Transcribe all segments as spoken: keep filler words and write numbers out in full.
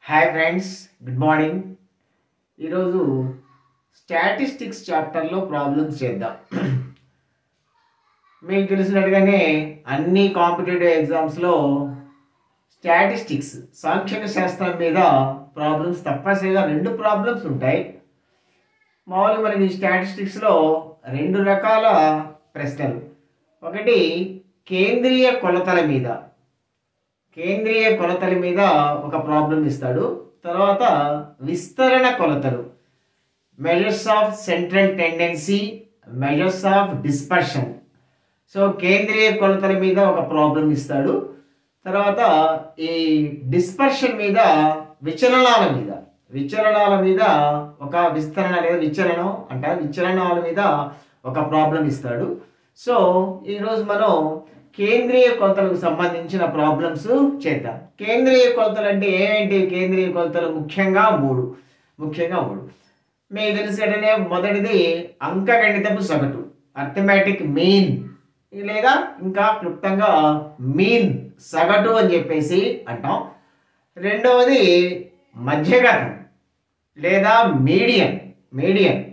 Hi friends, good morning. ఈరోజు statistics చాప్టర్లో problems చేద్దాం. మీకు తెలిసినట్టుగానే అన్ని కాంపిటేటివ్ ఎగ్జామ్స్లో స్టాటిస్టిక్స్ సాంఖ్యక శాస్త్రం మీద ప్రాబ్లమ్స్ తప్పనిసరిగా రెండు ప్రాబ్లమ్స్ ఉంటాయి. మామూలుగా మనకి స్టాటిస్టిక్స్లో రెండు రకాల ప్రశ్నలు. ఒకటి కేంద్రీయ కొలతల మీద కేంద్రీయ కొలతల మీద ఒక ప్రాబ్లం ఇస్తాడు. తర్వాత విస్తరణ కొలతలు, measures of central tendency, measures of dispersion. So కేంద్రీయ కొలతల మీద ఒక ప్రాబ్లం ఇస్తాడు. తర్వాత ఈ డిస్పర్షన్ మీద విచలనాల మీద విచలనాల మీద ఒక విస్తరణ లేదా విచలనం అంటారు విచలనాల మీద ఒక ప్రాబ్లం ఇస్తాడు. సో ఈరోజు మనం కేంద్రీయ కొలతలకు సంబంధించిన ప్రాబ్లమ్స్ చేద్దాం. కేంద్రీయ కొలతలు అంటే ఏంటి? కేంద్రీయ కొలతలు ముఖ్యంగా మూడు ముఖ్యంగా మూడు మీకు తెలిసేటనే మొదటిది అంకగణితపు సగటు, అర్థమెటిక్ మీన్, లేదా ఇంకా క్లుప్తంగా మీన్ సగటు అని చెప్పేసి అంటాం. రెండవది మధ్యగతం లేదా మీడియన్ మీడియన్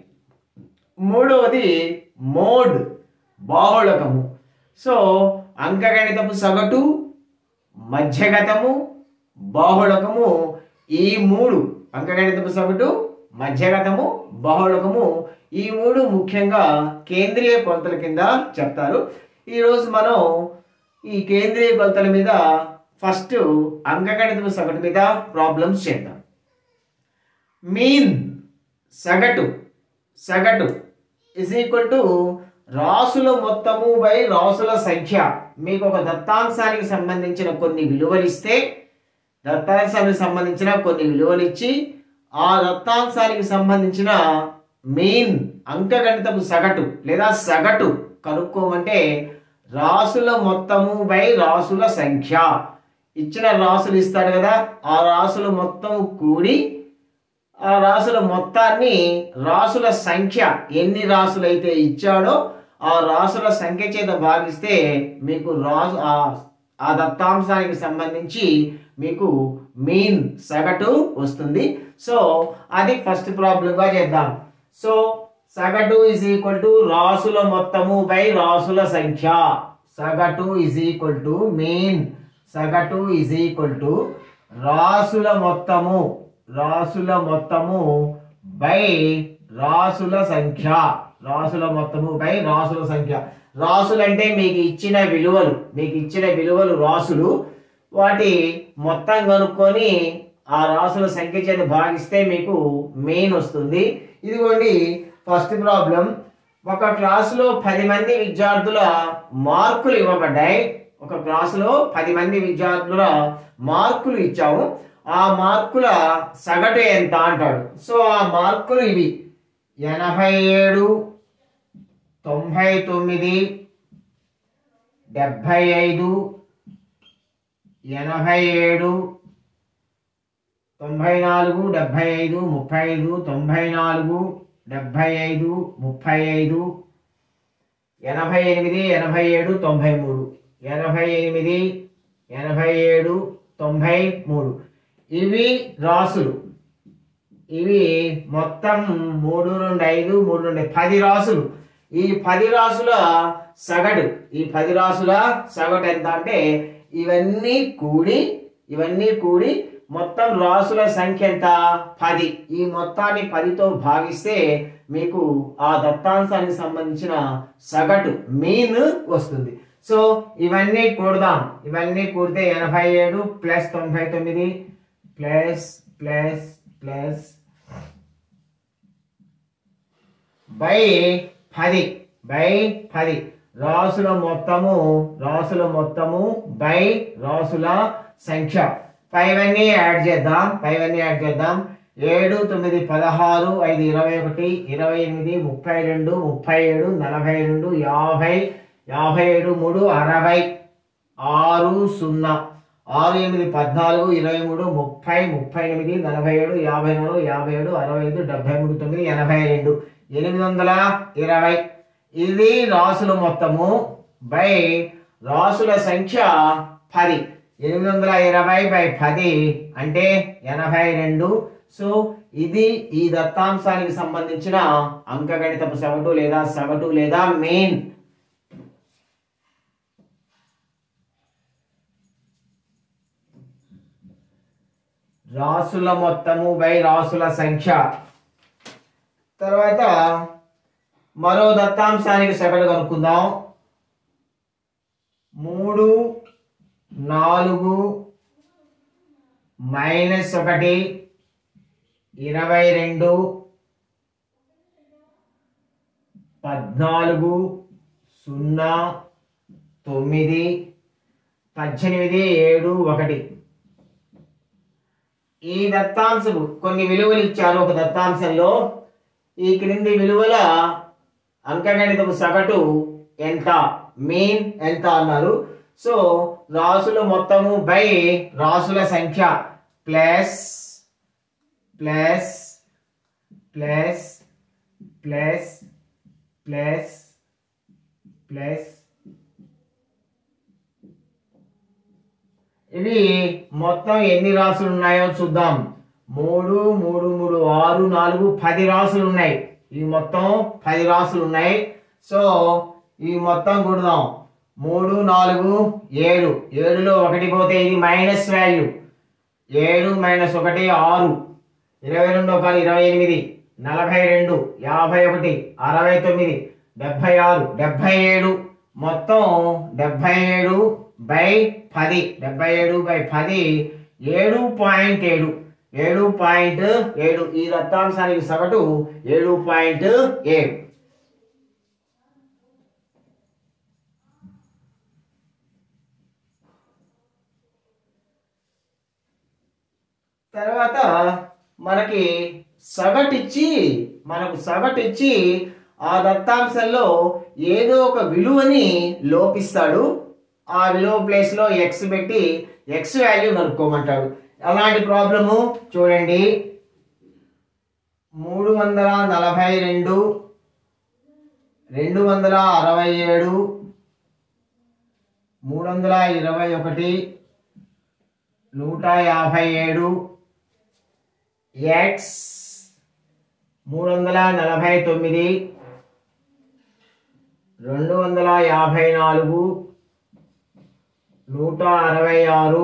మూడవది మోడ్, బాహుళకము. సో అంకగణితపు సగటు, మధ్యగతము, బాహుళకము, ఈ మూడు అంకగణితపు సగటు, మధ్యగతము, బాహుళకము ఈ మూడు ముఖ్యంగా కేంద్రీయ కొలతల కింద చెప్తారు. ఈరోజు మనం ఈ కేంద్రీయ కొలతల మీద ఫస్ట్ అంకగణితపు సగటు మీద ప్రాబ్లమ్స్ చేద్దాం. మీన్ సగటు సగటు ఇస్ ఈక్వల్ టు రాసుల మొత్తము బై రాసుల సంఖ్య. మీకు ఒక దత్తాంశానికి సంబంధించిన కొన్ని విలువలు ఇస్తే దత్తాంశానికి సంబంధించిన కొన్ని విలువలు ఇచ్చి ఆ దత్తాంశానికి సంబంధించిన మీన్ అంకగణితపు సగటు లేదా సగటు కనుక్కోమంటే రాసుల మొత్తము బై రాసుల సంఖ్య. ఇచ్చిన రాసులు ఇస్తాడు కదా, ఆ రాసుల మొత్తం కూడి ఆ రాసుల మొత్తాన్ని రాసుల సంఖ్య ఎన్ని రాసులు అయితే ఇచ్చాడో ఆ రాసుల సంఖ్య చేత భాగిస్తే మీకు రాసు ఆ దత్తాంశానికి సంబంధించి మీకు మీన్ సగటు వస్తుంది. సో అది ఫస్ట్ ప్రాబ్లంగా చేద్దాం. సో సగటు ఇజ్ ఈక్వల్ టు రాసుల మొత్తము బై రాసుల సంఖ్య. సగటు ఇజ్ ఈక్వల్ టు మీన్ సగటు ఇజ్ ఈక్వల్ టు రాసుల మొత్తము రాసుల మొత్తము బై రాసుల సంఖ్య. రాసుల మొత్తము బై రాసుల సంఖ్య. రాసులు అంటే మీకు ఇచ్చిన విలువలు మీకు ఇచ్చిన విలువలు రాసులు, వాటి మొత్తం కనుక్కొని ఆ రాసుల సంఖ్య చేత భాగిస్తే మీకు మెయిన్ వస్తుంది. ఇదిగోండి ఫస్ట్ ప్రాబ్లం. ఒక క్లాసులో పది మంది విద్యార్థుల మార్కులు ఇవ్వబడ్డాయి. ఒక క్లాసులో పది మంది విద్యార్థుల మార్కులు ఇచ్చాము. ఆ మార్కుల సగటు ఎంత అంటాడు. సో ఆ మార్కులు ఇవి: ఎనభై ఏడు, తొంభై తొమ్మిది, డెబ్భై ఐదు, ఎనభై ఏడు, తొంభై నాలుగు, డెబ్భై ఐదు, ముప్పై ఐదు, తొంభై నాలుగు, డెబ్భై ఐదు, ముప్పై ఐదు, ఎనభై ఎనిమిది, ఎనభై ఏడు, తొంభై మూడు, ఎనభై ఎనిమిది, ఎనభై ఏడు, తొంభై మూడు. ఇవి రాసులు. ఇవి మొత్తం మూడు రెండు ఐదు మూడు రెండు పది రాసులు. ఈ పది రాసుల సగటు ఈ పది రాసుల సగటు ఎంత అంటే ఇవన్నీ కూడి ఇవన్నీ కూడి మొత్తం రాసుల సంఖ్య ఎంత? పది. ఈ మొత్తాన్ని పదితో భాగిస్తే మీకు ఆ దత్తాంశానికి సంబంధించిన సగటు మీన్ వస్తుంది. సో ఇవన్నీ కూడదాం. ఇవన్నీ కూడితే ఎనభై ఏడు ప్లస్ తొంభై తొమ్మిది ప్లస్ ప్లస్ ప్లస్ బై పది బై పది రాసుల మొత్తము రాసుల మొత్తము బై రాసుల సంఖ్య. పైవన్నీ యాడ్ చేద్దాం పైవన్నీ యాడ్ చేద్దాం ఏడు తొమ్మిది పదహారు, ఐదు ఇరవై ఒకటి, ఇరవై ఎనిమిది, ముప్పై రెండు, ముప్పై ఏడు, నలభై రెండు, యాభై, యాభై ఏడు, మూడు అరవై, ఆరు సున్నా, ఆరు ఎనిమిది పద్నాలుగు, ఇరవై మూడు, ముప్పై, ముప్పై ఎనిమిది, నలభై ఏడు, యాభై నాలుగు, యాభై ఏడు, అరవై ఐదు, డెబ్బై మూడు, తొమ్మిది, ఎనభై రెండు, ఎనిమిది వందల ఇరవై. ఇది రాసుల మొత్తము బై రాసుల సంఖ్య పది. ఎనిమిది వందల ఇరవై బై పది అంటే ఎనభై రెండు. సో ఇది ఈ దత్తాంశానికి సంబంధించిన అంకగణితపు సగటు లేదా సగటు లేదా మెయిన్. రాసుల మొత్తము బై రాసుల సంఖ్య. తర్వాత మరో దత్తాంశానికి సగటు కనుక్కుందాం. మూడు నాలుగు మైనస్ ఒకటి ఇరవై రెండు పద్నాలుగు సున్నా తొమ్మిది పద్దెనిమిది ఏడు ఒకటి. ఈ దత్తాంశము కొన్ని విలువలు ఇచ్చారు ఒక దత్తాంశంలో. ఈ క్రింది విలువల అంకగణితపు సగటు ఎంత, మీన్ ఎంత అన్నారు. సో రాసుల మొత్తము బై రాసుల సంఖ్య plus plus plus plus plus plus ఇవి మొత్తం ఎన్ని రాసులు ఉన్నాయో చూద్దాం. మూడు మూడు మూడు ఆరు నాలుగు పది రాసులు ఉన్నాయి. ఈ మొత్తం పది రాసులు ఉన్నాయి. సో ఈ మొత్తం కూడదాం. మూడు నాలుగు ఏడు, ఏడులో ఒకటి పోతే ఇది మైనస్ వాల్యూ. ఏడు మైనస్ ఒకటి ఆరు, ఇరవై రెండు ఒక ఇరవై ఎనిమిది, నలభై రెండు, యాభై ఒకటి, అరవై తొమ్మిది, డెబ్బై ఆరు, డెబ్బై ఏడు. మొత్తం డెబ్బై ఏడు బై పది, డెబ్బై ఏడు బై పది ఏడు పాయింట్ ఏడు, ఏడు పాయింట్ ఏడు. ఈ దత్తాంశానికి సగటు ఏడు పాయింట్ ఏడు. తర్వాత మనకి సగటిచ్చి మనకు సగటిచ్చి ఆ దత్తాంశంలో ఏదో ఒక విలువని లోపిస్తాడు. ఆ విలువ ప్లేస్ లో ఎక్స్ పెట్టి ఎక్స్ వాల్యూ కనుక్కోమంటాడు. అలాంటి ప్రాబ్లము చూడండి. మూడు వందల నలభై రెండు, రెండు వందల అరవై ఏడు, మూడు వందల ఇరవై ఒకటి, నూట యాభై ఏడు, ఎక్స్ మూడు వందల నలభై తొమ్మిది, రెండు వందల యాభై నాలుగు, నూట అరవై ఆరు,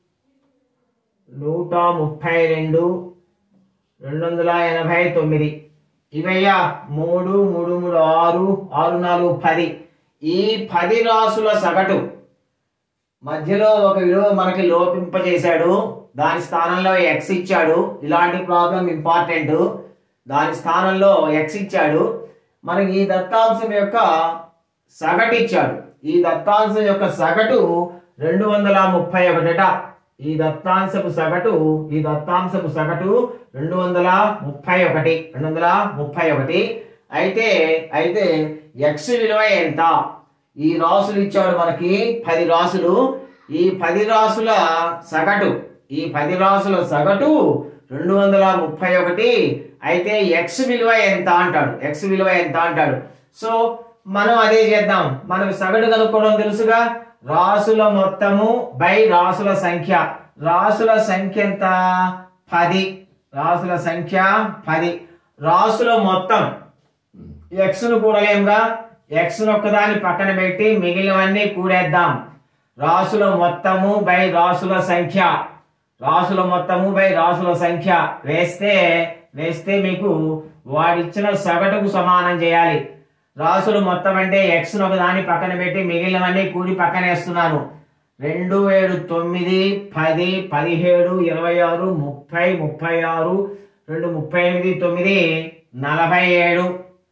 నూట ముప్పై రెండు, రెండు వందల ఎనభై తొమ్మిది. ఇవయ్యా మూడు మూడు మూడు ఆరు, ఆరు నాలుగు పది. ఈ పది రాసుల సగటు మధ్యలో ఒక విలువ మనకి లోపింపజేశాడు. దాని స్థానంలో ఎక్స్ ఇచ్చాడు. ఇలాంటి ప్రాబ్లం ఇంపార్టెంట్. దాని స్థానంలో ఎక్స్ ఇచ్చాడు. మనకి ఈ దత్తాంశం యొక్క సగటు ఇచ్చాడు. ఈ దత్తాంశం యొక్క సగటు రెండు వందల ముప్పై ఒకటట. ఈ దత్తాంశపు సగటు ఈ దత్తాంశపు సగటు రెండు వందల ముప్పై ఒకటి రెండు వందల ముప్పై ఒకటి. అయితే అయితే ఎక్స్ విలువ ఎంత? ఈ రాసులు ఇచ్చాడు మనకి పది రాసులు. ఈ పది రాసుల సగటు ఈ పది రాసుల సగటు రెండు వందల ముప్పై ఒకటి. అయితే ఎక్స్ విలువ ఎంత అంటాడు. ఎక్స్ విలువ ఎంత అంటాడు. సో మనం అదే చేద్దాం. మనకు సగటు కనుక్కోవడం తెలుసుగా. రాసుల మొత్తము బై రాసుల సంఖ్య. రాసుల సంఖ్య ఎంత? పది. రాసుల సంఖ్య పది. రాసుల మొత్తం ఎక్స్ ను కూడలేముగా. ఎక్స్ ను ఒక్కదాన్ని పక్కన పెట్టి మిగిలినవన్నీ కూడేద్దాం. రాసుల మొత్తము బై రాసుల సంఖ్య. రాసుల మొత్తము బై రాసుల సంఖ్య వేస్తే వేస్తే మీకు వాడిచ్చిన సగటుకు సమానం చేయాలి. రాసులు మొత్తం అంటే ఎక్స్ ను ఒకదాన్ని పక్కన పెట్టి మిగిలినవన్నీ కూడి పక్కన వేస్తున్నాను. రెండు ఏడు తొమ్మిది, పది, పదిహేడు, ఇరవై ఆరు, ముప్పై, ముప్పై ఆరు, రెండు ముప్పై ఎనిమిది, తొమ్మిది, నలభై ఏడు,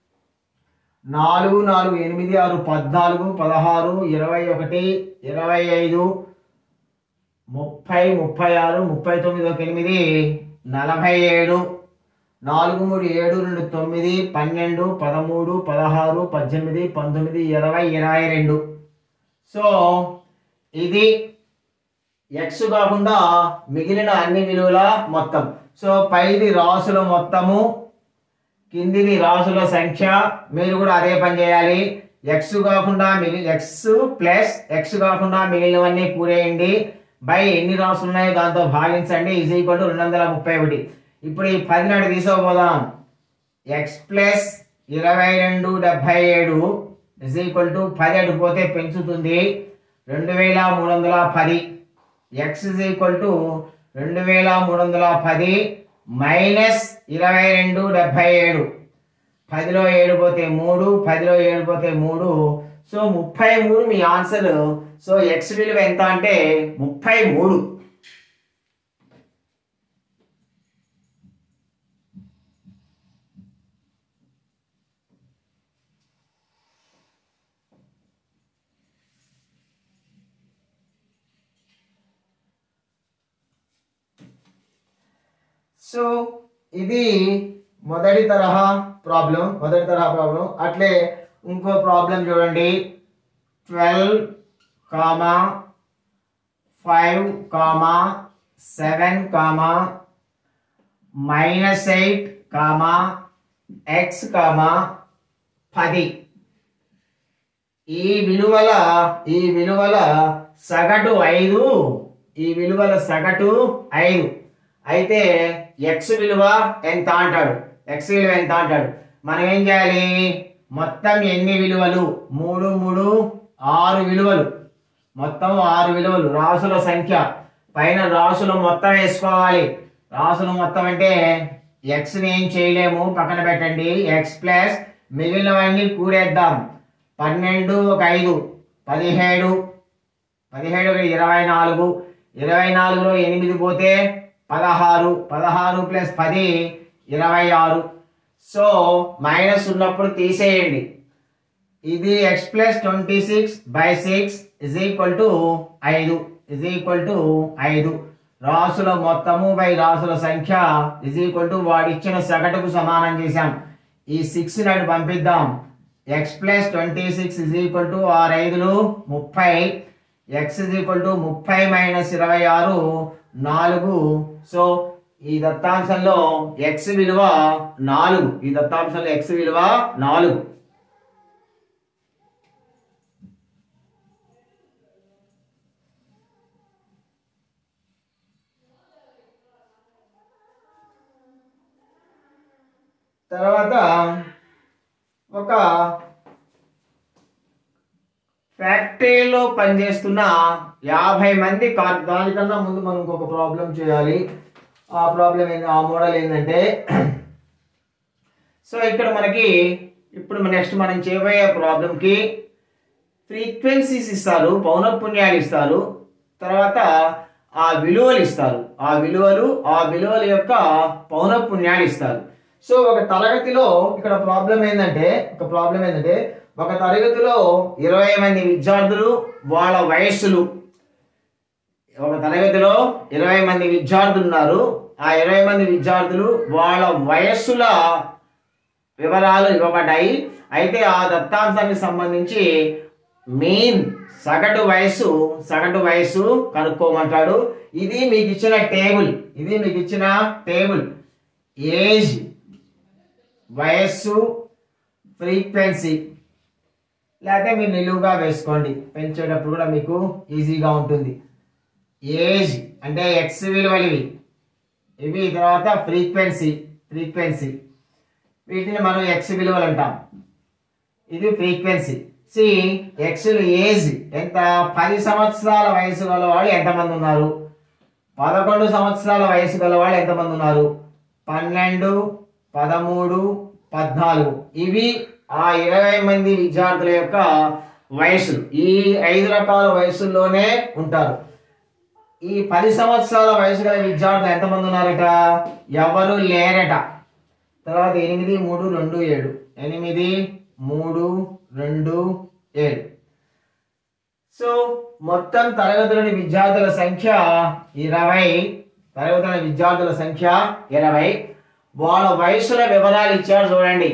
నాలుగు నాలుగు ఎనిమిది ఆరు పద్నాలుగు, పదహారు, ఇరవై ఒకటి, ఇరవై ఐదు, ముప్పై, ముప్పై ఆరు, ముప్పై తొమ్మిది, ఒక ఎనిమిది, నలభై ఏడు, నాలుగు మూడు ఏడు రెండు తొమ్మిది, పన్నెండు, పదమూడు, పదహారు, పద్దెనిమిది, పంతొమ్మిది, ఇరవై, ఇరవై రెండు. సో ఇది ఎక్స్ కాకుండా మిగిలిన అన్ని విలువల మొత్తం. సో పైది రాసుల మొత్తము, కిందిది రాసుల సంఖ్య. మీరు కూడా అదే పని చేయాలి. ఎక్స్ కాకుండా మిగిలి ఎక్స్ ప్లస్ ఎక్స్ కాకుండా మిగిలినవన్నీ కూడేయండి. బై ఎన్ని రాసులు ఉన్నాయో దాంతో భాగించండి ఈజ్ ఈక్వల్ టు రెండు వందల ముప్పై ఒకటి. ఇప్పుడు ఈ పది నాటి తీసుకోపోదాం. ఎక్స్ ప్లస్ ఇరవై రెండు డెబ్బై ఏడు ఇజ్ ఈక్వల్ టు పది అటు పోతే పెంచుతుంది రెండు వేల మూడు వందల పది. ఎక్స్ ఇజ్ ఈక్వల్ టు రెండు వేల మూడు వందల పది మైనస్ ఇరవై రెండు డెబ్బై ఏడు. పదిలో ఏడు పోతే మూడు, పదిలో ఏడు పోతే మూడు. సో ముప్పై మూడు మీ ఆన్సర్. సో ఎక్స్ విలువ ఎంత అంటే ముప్పై మూడు. సో ఇది మొదటి తరహా ప్రాబ్లం మొదటి తరహా ప్రాబ్లం అట్లే ఇంకో ప్రాబ్లం చూడండి. Twelve comma five comma seven comma minus eight comma X comma పది. ఈ విలువల ఈ విలువల సగటు ఐదు ఈ విలువల సగటు ఐదు అయితే ఎక్స్ విలువ ఎంత అంటాడు ఎక్స్ విలువ ఎంత అంటాడు మనం ఏం చేయాలి? మొత్తం ఎన్ని విలువలు? మూడు మూడు ఆరు విలువలు. మొత్తం ఆరు విలువలు. రాసుల సంఖ్య పైన రాసులు మొత్తం వేసుకోవాలి. రాసులు మొత్తం అంటే ఎక్స్ ని ఏం చేయలేము, పక్కన పెట్టండి. ఎక్స్ ప్లస్ మిగిలినవన్నీ కూడేద్దాం. పన్నెండు ఒక ఐదు పదిహేడు పదిహేడు ఒక ఇరవై నాలుగు ఇరవై నాలుగులో ఎనిమిది పోతే పదహారు పదహారు ప్లస్ పది ఇరవై ఆరు. సో మైనస్ ఉన్నప్పుడు తీసేయండి. ఇది X plus twenty six by six is equal to ఐదు ఇజ్ ఈక్వల్ టు ఐదు. రాసుల మొత్తము బై రాసుల సంఖ్య ఇజ్ ఈక్వల్ టు వాడిచ్చిన సగటుకు సమానం చేశాం. ఈ సిక్స్ నాటి పంపిద్దాం. X plus twenty six is equal to ఆరు ఐదులు ముప్పై. ఎక్స్ ఇజ్ ఈక్వల్ టు ముప్పై మైనస్ ఇరవై ఆరు నాలుగు. సో ఈ దత్తాంశంలో ఎక్స్ విలువ నాలుగు. ఈ దత్తాంశంలో ఎక్స్ విలువ నాలుగు. తర్వాత ఒక ఫ్యాక్టరీలో పనిచేస్తున్న యాభై మంది కార్ దానికన్నా ముందు మనం ఇంకొక ప్రాబ్లం చేయాలి. ఆ ప్రాబ్లం ఏంటి? ఆ మోడల్ ఏంటంటే సో ఇక్కడ మనకి ఇప్పుడు నెక్స్ట్ మనం చేయబోయే ప్రాబ్లంకి ఫ్రీక్వెన్సీస్ ఇస్తారు, పౌనఃపున్యాలు ఇస్తారు, తర్వాత ఆ విలువలు ఇస్తారు. ఆ విలువలు ఆ విలువల యొక్క పౌనఃపున్యాలు ఇస్తారు. సో ఒక తరగతిలో ఇక్కడ ప్రాబ్లం ఏంటంటే ఒక ప్రాబ్లం ఏంటంటే ఒక తరగతిలో ఇరవై మంది విద్యార్థులు వాళ్ళ వయస్సులు ఒక తరగతిలో ఇరవై మంది విద్యార్థులు ఉన్నారు. ఆ ఇరవై మంది విద్యార్థులు వాళ్ళ వయస్సుల వివరాలు ఇవ్వబడ్డాయి. అయితే ఆ దత్తాంశానికి సంబంధించి మెయిన్ సగటు వయస్సు సగటు వయస్సు కనుక్కోమంటాడు. ఇది మీకు ఇచ్చిన టేబుల్ ఇది మీకు ఇచ్చిన టేబుల్ ఏజ్, వయస్సు, ఫ్రీక్వెన్సీ. లేకపోతే మీరు నిలువుగా వేసుకోండి, పెంచేటప్పుడు కూడా మీకు ఈజీగా ఉంటుంది. ఏజ్ అంటే ఎక్స్ విలువలు ఇవి ఇవి తర్వాత ఫ్రీక్వెన్సీ ఫ్రీక్వెన్సీ వీటిని మనం ఎక్స్ విలువలు అంటాం. ఇది ఫ్రీక్వెన్సీ. సి ఎక్స్ ఏజ్ ఎంత? పది సంవత్సరాల వయసు గల వాళ్ళు ఎంతమంది ఉన్నారు? పదకొండు సంవత్సరాల వయసు గల వాళ్ళు ఎంతమంది ఉన్నారు? పన్నెండు, పదమూడు, పద్నాలుగు. ఇవి ఆ ఇరవై మంది విద్యార్థుల యొక్క వయసులు. ఈ ఐదు రకాల వయసుల్లోనే ఉంటారు. ఈ పది సంవత్సరాల వయసు గల విద్యార్థులు ఎంతమంది ఉన్నారట? ఎవరు లేరట. తర్వాత ఎనిమిది మూడు రెండు ఏడు ఎనిమిది మూడు రెండు ఏడు. సో మొత్తం తరగతిలోని విద్యార్థుల సంఖ్య ఇరవై. తరగతిలోని విద్యార్థుల సంఖ్య ఇరవై. వాళ్ళ వయసుల వివరాలు ఇచ్చారు చూడండి.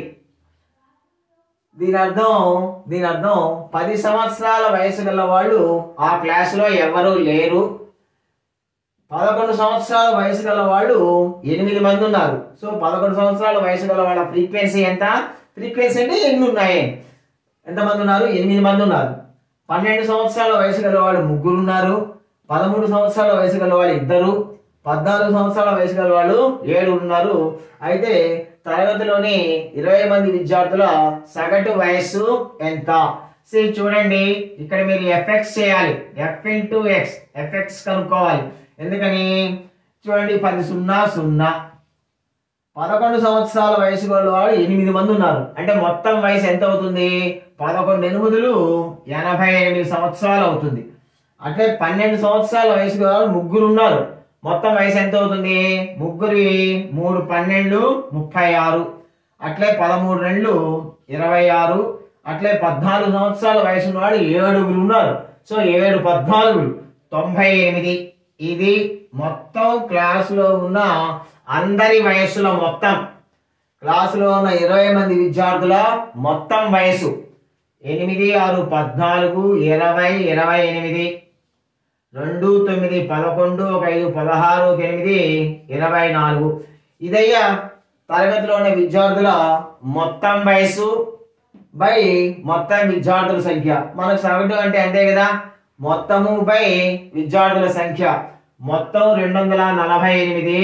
దీని అర్థం దీని అర్థం పది సంవత్సరాల వయసు గల వాళ్ళు ఆ క్లాసులో ఎవరు లేరు. పదకొండు సంవత్సరాల వయసు గల వాళ్ళు ఎనిమిది మంది ఉన్నారు. సో పదకొండు సంవత్సరాల వయసు గల వాళ్ళ ఫ్రీక్వెన్సీ ఎంత? ఫ్రీక్వెన్సీ అంటే ఎన్ని ఉన్నాయి? ఎంతమంది ఉన్నారు? ఎనిమిది మంది ఉన్నారు. పన్నెండు సంవత్సరాల వయసు గల వాళ్ళు ముగ్గురు ఉన్నారు. పదమూడు సంవత్సరాల వయసు గల వాళ్ళు ఇద్దరు, పద్నాలుగు సంవత్సరాల వయసు గల వాళ్ళు ఏడు ఉన్నారు. అయితే తరగతిలోని ఇరవై మంది విద్యార్థుల సగటు వయస్సు ఎంత? సి చూడండి, ఇక్కడ మీరు ఎఫ్ఎక్స్ చేయాలి. ఎఫ్ ఇంటూ ఎక్స్, ఎఫ్ఎక్స్ కనుక్కోవాలి. ఎందుకని చూడండి, పది సున్నా సున్నా పదకొండు సంవత్సరాల వయసు గల వాళ్ళు ఎనిమిది మంది ఉన్నారు. అంటే మొత్తం వయసు ఎంత అవుతుంది? పదకొండు ఎనిమిదిలు ఎనభై ఎనిమిది సంవత్సరాలు అవుతుంది. అట్లే పన్నెండు సంవత్సరాల వయసు గల వాళ్ళు ముగ్గురు ఉన్నారు. మొత్తం వయసు ఎంత అవుతుంది? ముగ్గురి మూడు పన్నెండు ముప్పై ఆరు. అట్లే పదమూడు రెండు ఇరవై ఆరు. అట్లే పద్నాలుగు సంవత్సరాల వయసు ఉన్న వాళ్ళు ఏడుగురు ఉన్నారు. సో ఏడు పద్నాలుగులు తొంభై ఎనిమిది. ఇది మొత్తం క్లాసులో ఉన్న అందరి వయస్సుల మొత్తం, క్లాసులో ఉన్న ఇరవై మంది విద్యార్థుల మొత్తం వయసు ఎనిమిది ఆరు పద్నాలుగు, ఇరవై ఇరవై ఎనిమిది, రెండు తొమ్మిది పదకొండు, ఒక ఐదు పదహారు, ఒక ఎనిమిది ఇరవై నాలుగు. ఇదయ్యా తరగతిలో ఉన్న విద్యార్థుల మొత్తం వయసు బై మొత్తం విద్యార్థుల సంఖ్య. మనకు సగటు అంటే అంతే కదా, మొత్తము బై విద్యార్థుల సంఖ్య. మొత్తం రెండు వందల నలభై ఎనిమిది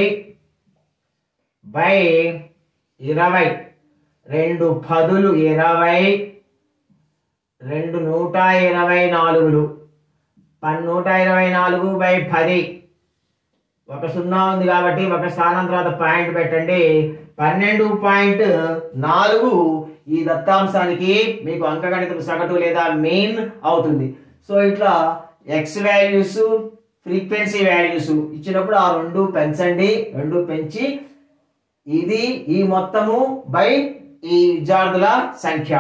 బై ఇరవై, రెండు పదులు ఇరవై, రెండు నూట ఇరవై నాలుగులు, నూట ఇరవై నాలుగు బై పది. ఒక సున్నా ఉంది కాబట్టి ఒక స్థానం తర్వాత పాయింట్ పెట్టండి. పన్నెండు పాయింట్ నాలుగు ఈ దత్తాంశానికి మీకు అంకగణిత సగటు లేదా మీన్ అవుతుంది. సో ఇట్లా ఎక్స్ వాల్యూస్, ఫ్రీక్వెన్సీ వాల్యూస్ ఇచ్చినప్పుడు ఆ రెండు పెంచండి. రెండు పెంచి ఇది ఈ మొత్తము బై ఈ విద్యార్థుల సంఖ్య.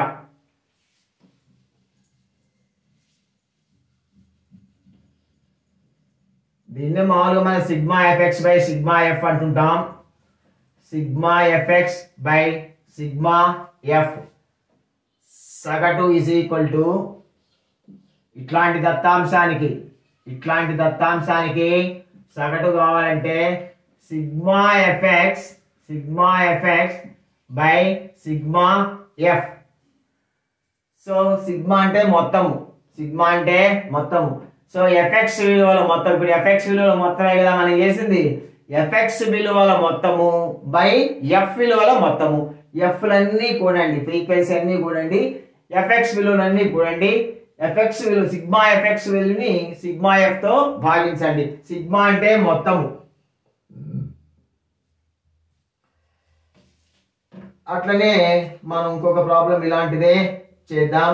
దీన్ని మామూలుగా మన sigma FX by sigma F అంటుంటాం. Sigma FX by sigma F సగటు ఈజ్ ఈక్వల్ టు ఇట్లాంటి దత్తాంశానికి ఇట్లాంటి దత్తాంశానికి సగటు కావాలంటే sigma FX sigma FX by sigma F. So sigma అంటే మొత్తము, సిగ్మా అంటే మొత్తము. సో ఎఫ్ఎక్స్ విలువల మొత్తం, ఇప్పుడు ఎఫ్ఎక్స్ విలువల మొత్తమే కదా మనం చేసింది. ఎఫ్ఎక్స్ విలువల మొత్తము బై ఎఫ్ విలువల మొత్తము. ఎఫ్లన్నీ కూడండి, ఫ్రీక్వెన్సీ అన్ని కూడండి, ఎఫ్ఎక్స్ విలువలన్నీ కూడండి. ఎఫ్ఎక్స్ విలువ సిగ్మా ఎఫ్ఎక్స్ విలువని సిగ్మా ఎఫ్ తో భాగించండి. సిగ్మా అంటే మొత్తము. అట్లనే మనం ఇంకొక ప్రాబ్లం ఇలాంటిదే చేద్దాం.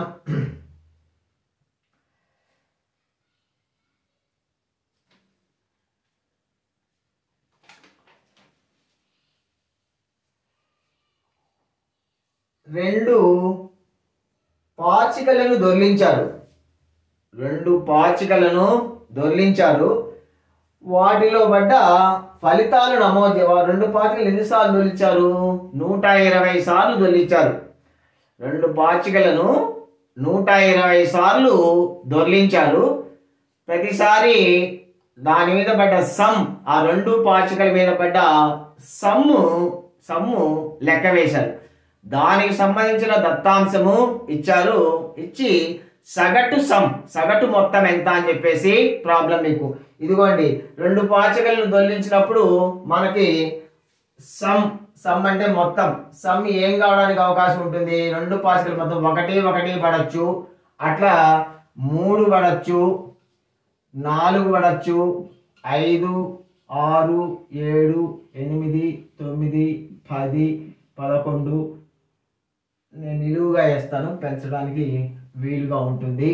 రెండు పాచికలను దొర్లించారు రెండు పాచికలను దొర్లించారు వాటిలో పడ్డ ఫలితాలు నమోదు. రెండు పాచికలు ఎన్నిసార్లు దొర్లించారు? నూట ఇరవై సార్లు దొర్లించారు. రెండు పాచికలను నూట ఇరవై సార్లు దొర్లించారు. ప్రతిసారి దాని మీద పడ్డ సమ్, ఆ రెండు పాచికల మీద పడ్డ సమ్ము సమ్ము లెక్క వేశారు. దానికి సంబంధించిన దత్తాంశము ఇచ్చారు. ఇచ్చి సగటు సమ్, సగటు మొత్తం ఎంత అని చెప్పేసి ప్రాబ్లం మీకు. ఇదిగోండి, రెండు పాచికలను దొర్లించినప్పుడు మనకి సమ్ సమ్ అంటే మొత్తం. సమ్ ఏం కావడానికి అవకాశం ఉంటుంది? రెండు పాచికలు మొత్తం ఒకటి ఒకటి పడచ్చు, అట్లా మూడు పడచ్చు, నాలుగు పడచ్చు, ఐదు ఆరు ఏడు ఎనిమిది తొమ్మిది పది పదకొండు. నేను నిలువుగా వేస్తాను, పెంచడానికి వీలుగా ఉంటుంది.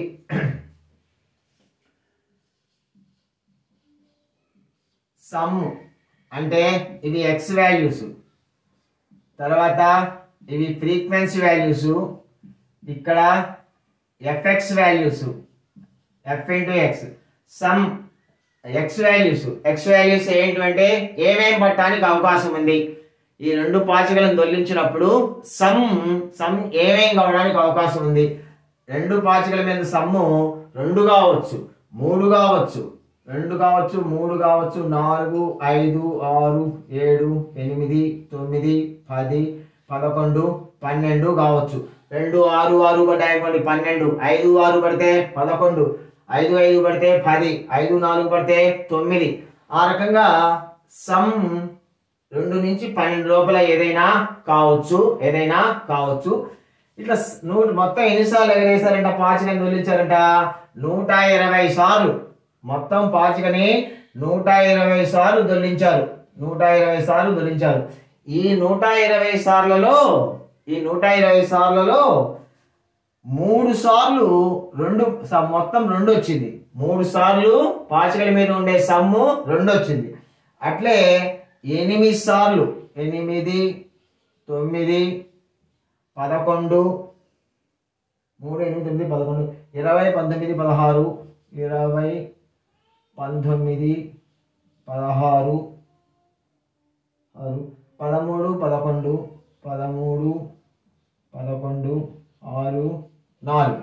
సమ్ అంటే ఇవి ఎక్స్ వాల్యూస్, తర్వాత ఇవి ఫ్రీక్వెన్సీ వాల్యూస్, ఇక్కడ F X values, F into X. Sum X values X values ఏంటంటే ఏమేం పట్టడానికి అవకాశం ఉంది. ఈ రెండు పాచికలను దొర్లించినప్పుడు సమ్ సమ్ ఏమేం కావడానికి అవకాశం ఉంది. రెండు పాచికల మీద సమ్ము రెండు కావచ్చు, మూడు కావచ్చు, రెండు కావచ్చు, మూడు కావచ్చు, నాలుగు ఐదు ఆరు ఏడు ఎనిమిది తొమ్మిది పది పదకొండు పన్నెండు కావచ్చు. రెండు ఆరు ఆరు పడ్డాయి పన్నెండు, ఐదు ఆరు పడితే పదకొండు, ఐదు ఐదు పడితే పది, ఐదు నాలుగు పడితే తొమ్మిది. ఆ రకంగా సమ్ రెండు నుంచి పన్నెండు లోపల ఏదైనా కావచ్చు, ఏదైనా కావచ్చు. ఇట్లా నూట మొత్తం ఎన్నిసార్లు ఎగరేసారంట, పాచికని దొల్లించారంట? నూట ఇరవై సార్లు. మొత్తం పాచికని నూట ఇరవై సార్లు దొల్లించారు, నూట ఇరవై సార్లు దొల్లించారు. ఈ నూట ఇరవై సార్లలో ఈ నూట ఇరవై సార్లలో మూడు సార్లు రెండు మొత్తం రెండు వచ్చింది. మూడు సార్లు పాచికల మీద ఉండే సమ్ము రెండు వచ్చింది. అట్లే ఎనిమిది సార్లు, ఎనిమిది, తొమ్మిది, పదకొండు, మూడు ఎనిమిది తొమ్మిది పదకొండు, ఇరవై పంతొమ్మిది పదహారు, ఇరవై పంతొమ్మిది పదహారు, ఆరు, పదమూడు పదకొండు, పదమూడు పదకొండు, ఆరు, నాలుగు.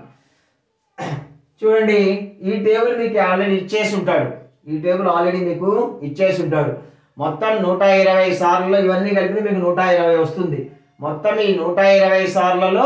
చూడండి, ఈ టేబుల్ మీకు ఆల్రెడీ ఇచ్చేసి ఉంటాడు. ఈ టేబుల్ ఆల్రెడీ మీకు ఇచ్చేసి ఉంటాడు. మొత్తం నూట ఇరవై సార్లలో ఇవన్నీ కలిపి మీకు నూట ఇరవై వస్తుంది. మొత్తం ఈ నూట ఇరవై సార్లలో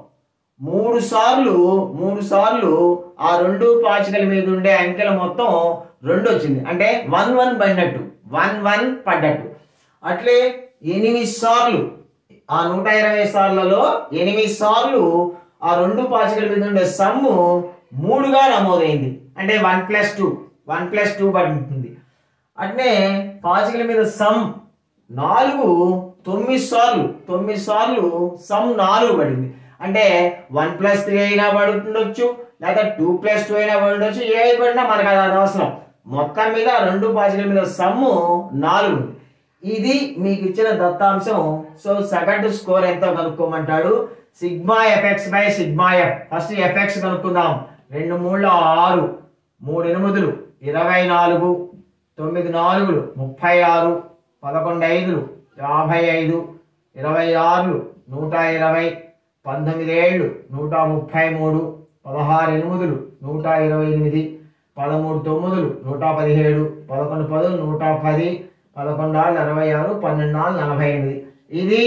మూడు సార్లు మూడు సార్లు ఆ రెండు పాచికల మీద ఉండే అంకెల మొత్తం రెండు వచ్చింది. అంటే వన్ వన్ పడినట్టు, వన్ వన్ పడ్డట్టు. అట్లే ఎనిమిది సార్లు ఆ నూట ఇరవై సార్లలో ఎనిమిది సార్లు ఆ రెండు పాచికల మీద ఉండే సమ్ము మూడుగా నమోదైంది. అంటే one plus two one plus two పడుతుంది. అట్లే పాచికల మీద సమ్ నాలుగు తొమ్మిది సార్లు తొమ్మిది సార్లు సమ్ నాలుగు పడింది. అంటే వన్ ప్లస్ త్రీ అయినా పడుతుండొచ్చు, లేదా టూ ప్లస్ టూ అయినా పడుండొచ్చు. ఏది పడినా మనకు అది అనవసరం. మొత్తం మీద రెండు పాచికల మీద సమ్ము నాలుగు. ఇది మీకు ఇచ్చిన దత్తాంశం. సో సగటు స్కోర్ ఎంతో కనుక్కోమంటాడు. Sigma FX by sigma F. First F X కనుక్కుందాం. రెండు మూడు ఆరు, మూడు ఎనిమిదిలు ఇరవై నాలుగు, తొమ్మిది నాలుగులు ముప్పై ఆరు, పదకొండు ఐదులు యాభై ఐదు, ఇరవై ఆరులు నూట ఇరవై, పంతొమ్మిది ఏళ్ళు నూట ముప్పై మూడు, పదహారు ఎనిమిదిలు నూట ఇరవై ఎనిమిది, పదమూడు తొమ్మిదిలు నూట పదిహేడు, పదకొండు పదులు నూట పది, పదకొండు ఆరు అరవై ఆరు, పన్నెండు నాలుగు నలభై ఎనిమిది. ఇది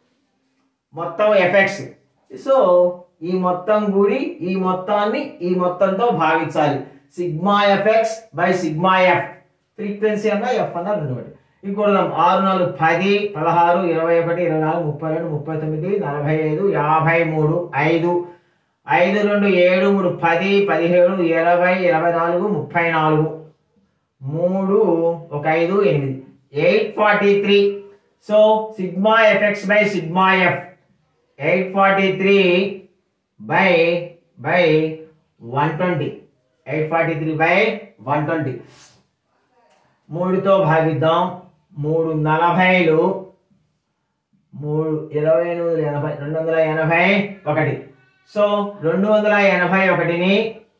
మొత్తం ఎఫెక్ట్స్. సో ఈ మొత్తం కూడి ఈ మొత్తాన్ని ఈ మొత్తంతో భాగించాలి. Sigma F X by sigma F. Frequency అన్న ఎఫ్ అన్న రెండు ఒకటి. ఇంకోటి ఆరు నాలుగు పది, పదహారు, ఇరవై ఒకటి, ఇరవై నాలుగు, ముప్పై రెండు, ముప్పై తొమ్మిది, నలభై ఐదు, యాభై మూడు, ఐదు, ఐదు రెండు ఏడు, మూడు పది, పదిహేడు, ఇరవై, ఇరవై నాలుగు, ముప్పై నాలుగు, మూడు ఒక ఐదు ఎనిమిది, eight forty three. So sigma F X by sigma F eight forty three by by one twenty. Eight forty three by one twenty. మూడుతో భాగిద్దాం. మూడు నలభైలు, మూడు ఇరవై ఎనిమిది ఎనభై, రెండు వందల ఎనభై ఒకటి. సో రెండు వందల ఎనభై ఒకటిని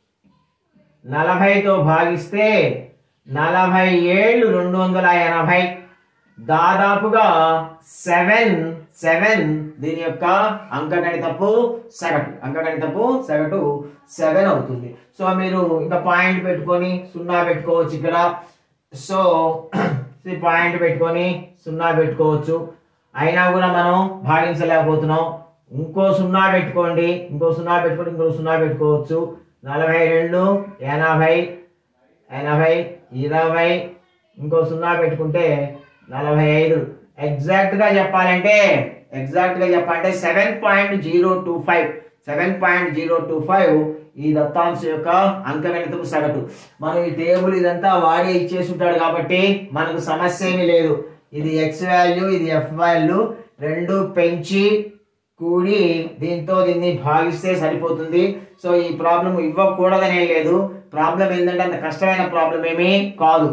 నలభైతో భాగిస్తే నలభై ఏళ్ళు రెండు వందల ఎనభై, దాదాపుగా సెవెన్ సెవెన్ దీని యొక్క అంకగణితపు సగటు అంకగణితపు సగటు సెవెన్ అవుతుంది. సో మీరు ఇంకా పాయింట్ పెట్టుకొని సున్నా పెట్టుకోవచ్చు ఇక్కడ. సో పాయింట్ పెట్టుకొని సున్నా పెట్టుకోవచ్చు. అయినా కూడా మనం భాగించలేకపోతున్నాం. ఇంకో సున్నా పెట్టుకోండి, ఇంకో సున్నా పెట్టుకొని ఇంకో సున్నా పెట్టుకోవచ్చు. నలభై రెండు ఎనభై, ఎనభై ఇరవై, ఇంకో సున్నా పెట్టుకుంటే నలభై ఐదు. ఎగ్జాక్ట్ గా చెప్పాలంటే ఎగ్జాక్ట్ గా చెప్పాలంటే seven point zero two five seven point zero two five ఈ దత్తాంశం యొక్క అంకగణితపు సగటు. మనం ఈ టేబుల్ ఇదంతా వాడి ఇచ్చేసి ఉంటాడు కాబట్టి మనకు సమస్య ఏమీ లేదు. ఇది ఎక్స్ వాల్యూ, ఇది ఎఫ్ వాల్యూ, రెండు పెంచి కూడి దీంతో దీన్ని భాగిస్తే సరిపోతుంది. సో ఈ ప్రాబ్లం ఇవ్వకూడదనే లేదు. ప్రాబ్లం ఏంటంటే అంత కష్టమైన ప్రాబ్లం ఏమీ కాదు.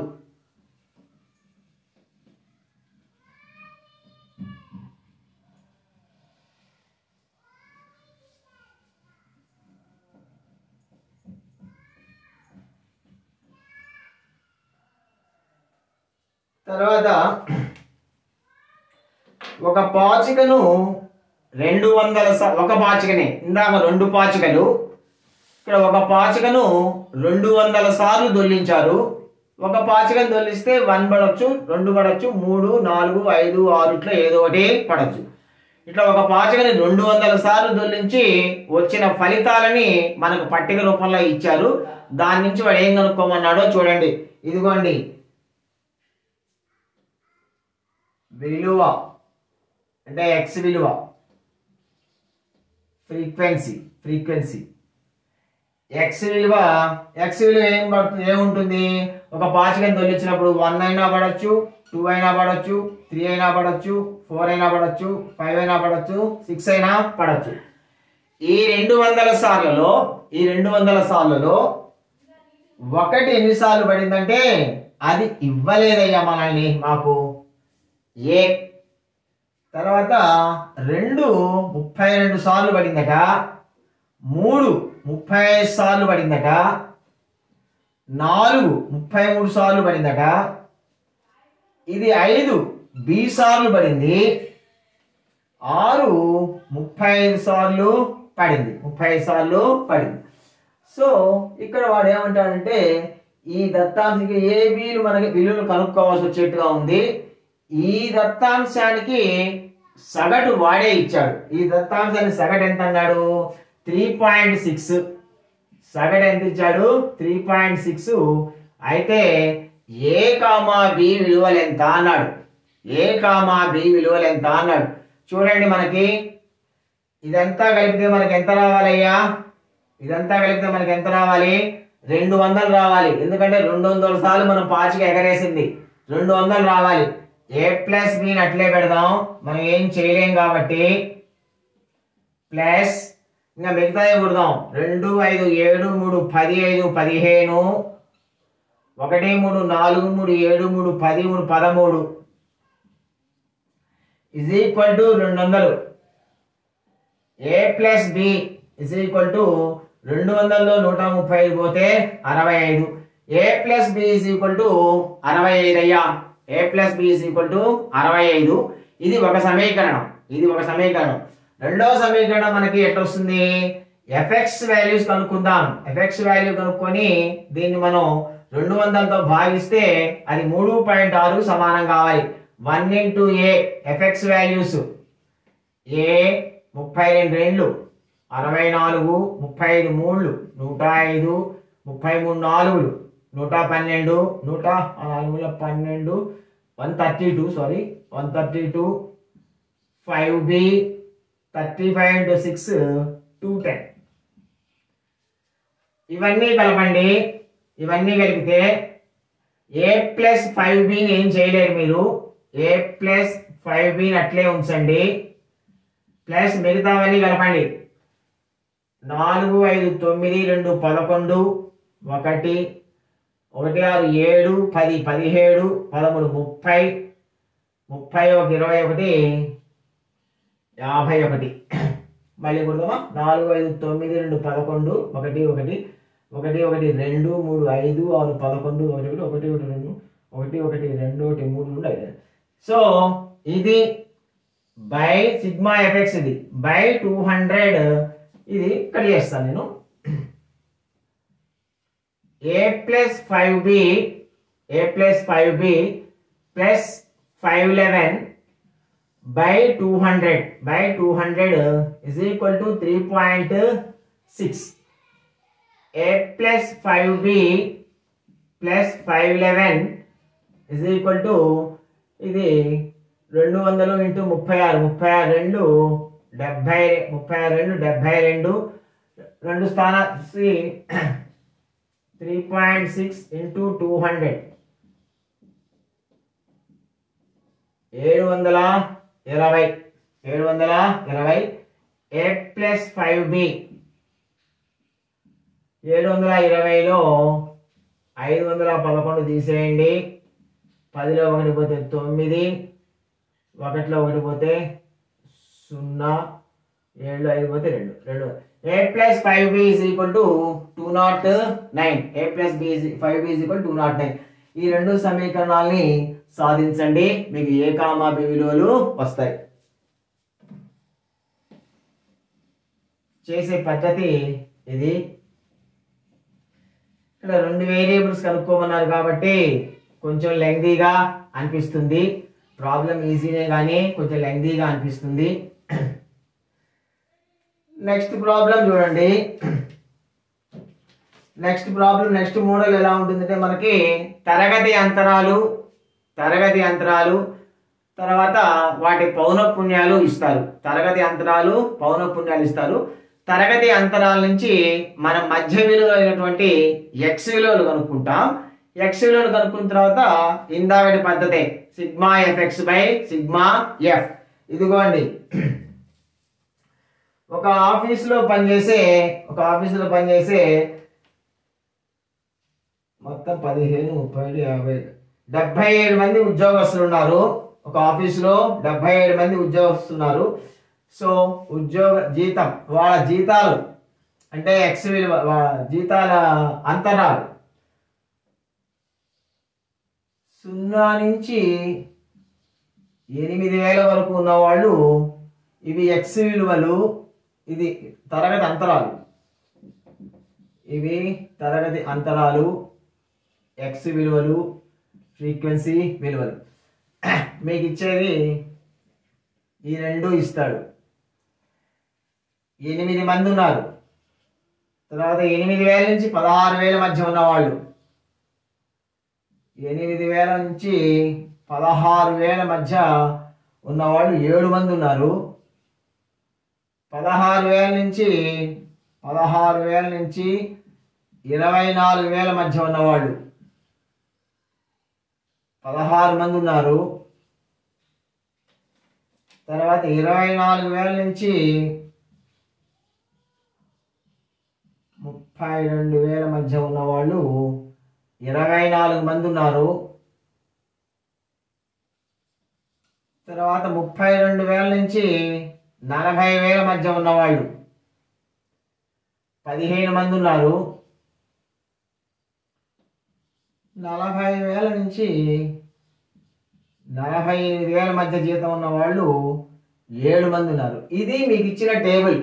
తర్వాత ఒక పాచికను రెండు వందల ఒక పాచికనే ఇందాక రెండు పాచికలు, ఇక్కడ ఒక పాచికను రెండు వందల సార్లు దొల్లించారు. ఒక పాచికను దొల్లిస్తే వన్ పడవచ్చు, రెండు పడవచ్చు, మూడు నాలుగు ఐదు ఆరు ఇట్లా ఏదో ఒకటి పడవచ్చు. ఇట్లా ఒక పాచికని రెండు వందల సార్లు దొల్లించి వచ్చిన ఫలితాలని మనకు పట్టిక రూపంలో ఇచ్చారు. దాని నుంచి వాడు ఏం కనుక్కోమన్నాడో చూడండి. ఇదిగోండి విలువ అంటే ఎక్స్ విలువ, ఫ్రీక్వెన్సీ ఫ్రీక్వెన్సీ ఎక్స్ విలువ ఎక్స్ విలువ ఏం పడుతుంది ఏముంటుంది? ఒక పాచికని దొల్లించినప్పుడు వన్ అయినా పడవచ్చు, టూ అయినా పడవచ్చు, త్రీ అయినా పడవచ్చు, ఫోర్ అయినా పడవచ్చు, ఫైవ్ అయినా పడవచ్చు, సిక్స్ అయినా పడవచ్చు. ఈ రెండు వందల సార్లలో ఈ రెండు వందల సార్లలో ఒకటి ఎన్నిసార్లు పడిందంటే అది ఇవ్వలేదయ్యా మనల్ని మాకు ఏ. తర్వాత రెండు ముప్పై రెండు సార్లు పడిందట, మూడు ముప్పై ఐదు సార్లు పడిందట, నాలుగు ముప్పై మూడు సార్లు పడిందట, ఇది ఐదు బి సార్లు పడింది, ఆరు ముప్పై ఐదు సార్లు పడింది ముప్పై ఐదు సార్లు పడింది. సో ఇక్కడ వాడు ఏమంటాడంటే ఈ దత్తాంశానికి ఏ బిలు మనకి విలువలు కనుక్కోవాల్సి వచ్చేట్టుగా ఉంది. ఈ దత్తాంశానికి సగటు వాడే ఇచ్చాడు. ఈ దత్తాంశానికి సగటు ఎంత అన్నాడు? Three point six. సగటు ఎంత ఇచ్చాడు? Three point six. అయితే ఏ కామా బి విలువలు ఎంత అన్నాడు. ఏ కామా బి విలువలు ఎంత అన్నాడు. చూడండి, మనకి ఇదంతా కలిపితే మనకి ఎంత రావాలయ్యా? ఇదంతా కలిపితే మనకి ఎంత రావాలి? రెండు వందలు రావాలి. ఎందుకంటే రెండు వందల సార్లు మనం పాచిక ఎగరేసింది, రెండు వందలు రావాలి. ఏ ప్లస్ బిని అట్లే పెడదాం, మనం ఏం చేయలేం కాబట్టి. ప్లస్ ఇంకా మిగతాయి కుడదాం. రెండు ఐదు ఏడు మూడు పది ఐదు పదిహేను, ఒకటి మూడు నాలుగు మూడు ఏడు మూడు పది మూడు పదమూడు ఇజ్ ఈక్వల్ టు రెండు వందలు. A plus B is equal to రెండు వందల్లో నూట ముప్పై ఐదు పోతే అరవై ఐదు. A plus B is equal to అరవై ఐదు అయ్యా. A plus B is equal to అరవై ఐదు. ఇది ఒక సమీకరణం, ఇది ఒక సమీకరణం. రెండో సమీకరణం మనకి ఎట్లా వస్తుంది? ఎఫ్ఎక్స్ వాల్యూస్ కనుక్కుందాం. ఎఫ్ఎక్స్ వాల్యూ కనుక్కొని దీన్ని మనం రెండు వందలతో భాగిస్తే అది మూడు పాయింట్ ఆరు సమానం కావాలి. One into A F X values. A ముప్పై రెండు రెండు అరవై నాలుగు, ముప్పై ఐదు మూడు నూట ఐదు, ముప్పై మూడు నాలుగులు నూట పన్నెండు, నూట నాలుగుల పన్నెండు, one thirty two sorry one thirty two, five B thirty five into six two ten. ఇవన్నీ కలపండి. ఇవన్నీ కలిపితే ఏ ప్లస్ ఫైవ్ బిని ఏం చేయలేరు మీరు. ఏ ప్లస్ ఫైవ్ బిని అట్లే ఉంచండి. ప్లస్ మిగతావన్నీ కలపండి. నాలుగు ఐదు తొమ్మిది రెండు పదకొండు, ఒకటి ఒకటి ఆరు ఏడు పది పదిహేడు పదమూడు ముప్పై, ముప్పై ఒక ఇరవై ఒకటి యాభై ఒకటి. మళ్ళీ కొడదామా? నాలుగు ఐదు తొమ్మిది రెండు పదకొండు, ఒకటి ఒకటి ఒకటి ఒకటి రెండు మూడు ఐదు ఆరు పదకొండు, ఒకటి ఒకటి ఒకటి ఒకటి రెండు ఒకటి ఒకటి రెండు ఒకటి మూడు రెండు ఐదు. సో ఇది బై సిగ్మా ఎఫెక్స్, ఇది బై టూ హండ్రెడ్. ఇది ఇక్కడ చేస్తాను నేను. A plus five B A plus five B plus five eleven by two hundred by two hundred is equal to three point six. A plus five B plus five eleven is equal to ఇది రెండు వందలు into ముప్పై ఆరు, ముప్పై ఆరు రెండు డెబ్బై, ముప్పై ఆరు రెండు డెబ్బై రెండు, రెండు స్థానాలు three point six into two hundred ఏడు వందల ఇరవై ఏడు వందల ఇరవై. ఏ ప్లస్ ఫైవ్ బి ఏడు వందల ఇరవైలో ఐదు వందల పదకొండు తీసేయండి. పదిలో ఒకటి పోతే తొమ్మిది, ఒకటిలో ఒకటి పోతే సున్నా, ఏడులో ఐదు పోతే రెండు రెండు. A plus five B is equal to two nought nine. A plus B five B is equal two nought nine. ఈ రెండు సమీకరణాలని సాధించండి, మీకు ఏ కామా బి విలువలు వస్తాయి. చేసే పద్ధతి ఇది. ఇక్కడ రెండు వేరియబుల్స్ కనుక్కోమన్నారు కాబట్టి కొంచెం లెంగ్దీగా అనిపిస్తుంది. ప్రాబ్లం ఈజీనే కానీ కొంచెం లెంగ్దీగా అనిపిస్తుంది. నెక్స్ట్ ప్రాబ్లం చూడండి. నెక్స్ట్ ప్రాబ్లం నెక్స్ట్ మోడల్ ఎలా ఉంటుందంటే మనకి తరగతి అంతరాలు తరగతి అంతరాలు తర్వాత వాటి పౌనఃపున్యాలు ఇస్తారు. తరగతి అంతరాలు పౌనఃపున్యాలు ఇస్తారు. తరగతి అంతరాల నుంచి మనం మధ్య విలువ అయినటువంటి ఎక్స్ విలువలు కనుక్కుంటాం. ఎక్స్ విలువలు కనుక్కున్న తర్వాత ఇందాకటి పద్ధతే sigma FX by sigma F. ఇదిగోండి, ఒక ఆఫీసులో పనిచేసే ఒక ఆఫీసులో పనిచేసే మొత్తం పదిహేను ముప్పై ఏడు యాభై డెబ్బై ఏడు మంది ఉద్యోగస్తులు ఉన్నారు. ఒక ఆఫీసులో డెబ్బై ఏడు మంది ఉద్యోగస్తులు ఉన్నారు. సో ఉద్యోగ జీతం వాళ్ళ జీతాలు అంటే ఎక్స్ విలువ వాళ్ళ జీతాల అంతరాలు సున్నా నుంచి ఎనిమిది వేల వరకు ఉన్న వాళ్ళు, ఇవి ఎక్స్ విలువలు, ఇది తరగతి అంతరాలు, ఇవి తరగతి అంతరాలు, ఎక్స్ విలువలు, ఫ్రీక్వెన్సీ విలువలు. మీకు ఇచ్చేది ఈ రెండు ఇస్తాడు. ఎనిమిది మంది ఉన్నారు. తర్వాత ఎనిమిది వేల నుంచి పదహారు వేల మధ్య ఉన్నవాళ్ళు, ఎనిమిది వేల నుంచి పదహారు వేల మధ్య ఉన్నవాళ్ళు ఏడు మంది ఉన్నారు. పదహారు వేల నుంచి పదహారు వేల నుంచి ఇరవై నాలుగు వేల మధ్య ఉన్నవాళ్ళు పదహారు మంది ఉన్నారు. తర్వాత ఇరవై నాలుగు వేల నుంచి ముప్పై రెండు వేల మధ్య ఉన్నవాళ్ళు ఇరవై నాలుగు మంది ఉన్నారు. తర్వాత ముప్పై రెండు వేల నుంచి నలభై వేల మధ్య ఉన్నవాళ్ళు పదిహేను మంది ఉన్నారు. నలభై వేల నుంచి నలభై ఎనిమిది వేల మధ్య జీతం ఉన్న వాళ్ళు ఏడు మంది ఉన్నారు. ఇది మీకు ఇచ్చిన టేబుల్.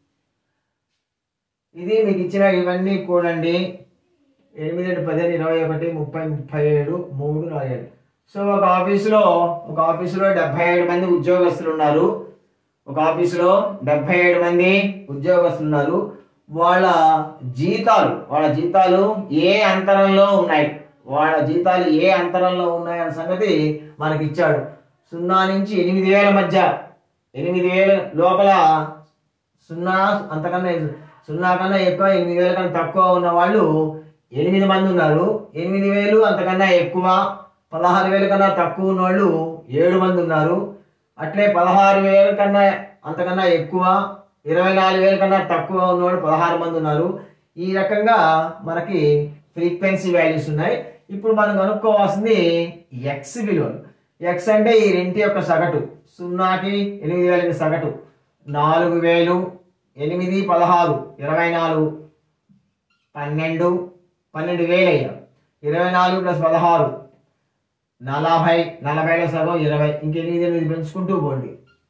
ఇది మీకు ఇచ్చిన ఇవన్నీ కూడండి. ఎనిమిది రెండు పదిహేను ఇరవై ఒకటి ముప్పై ముప్పై ఏడు మూడు నలభై ఏడు. సో ఒక ఆఫీసులో ఒక ఆఫీసులో డెబ్బై ఏడు మంది ఉద్యోగస్తులు ఉన్నారు. ఒక ఆఫీసులో డెబ్బై ఏడు మంది ఉద్యోగస్తులు ఉన్నారు. వాళ్ళ జీతాలు వాళ్ళ జీతాలు ఏ అంతరంలో ఉన్నాయి వాళ్ళ జీతాలు ఏ అంతరంలో ఉన్నాయన్న సంగతి మనకి ఇచ్చాడు. సున్నా నుంచి ఎనిమిది వేల మధ్య, ఎనిమిది వేల లోపల సున్నా అంతకన్నా సున్నా కన్నా ఎక్కువ, ఎనిమిది వేల కన్నా తక్కువ ఉన్న వాళ్ళు ఎనిమిది మంది ఉన్నారు. ఎనిమిది వేలు అంతకన్నా ఎక్కువ, పదహారు వేల కన్నా తక్కువ ఉన్న వాళ్ళు ఏడు మంది ఉన్నారు. అట్లే పదహారు వేల కన్నా అంతకన్నా ఎక్కువ, ఇరవై నాలుగు వేల కన్నా తక్కువ ఉన్నవాళ్ళు పదహారు మంది ఉన్నారు. ఈ రకంగా మనకి ఫ్రీక్వెన్సీ వాల్యూస్ ఉన్నాయి. ఇప్పుడు మనం కనుక్కోవాల్సింది ఎక్స్ విలువలు. ఎక్స్ అంటే ఈ రెంటి యొక్క సగటు. సున్నాకి ఎనిమిది వేలకి సగటు నాలుగు వేలు, ఎనిమిది పదహారు ఇరవై నాలుగు పన్నెండు పన్నెండు వేలు అయ్యాం. ఇరవై నాలుగు ప్లస్ పదహారు నలభై, నలభైలో సగం ఇరవై, ఇంక ఎనిమిది ఎనిమిది పెంచుకుంటూ పోండి.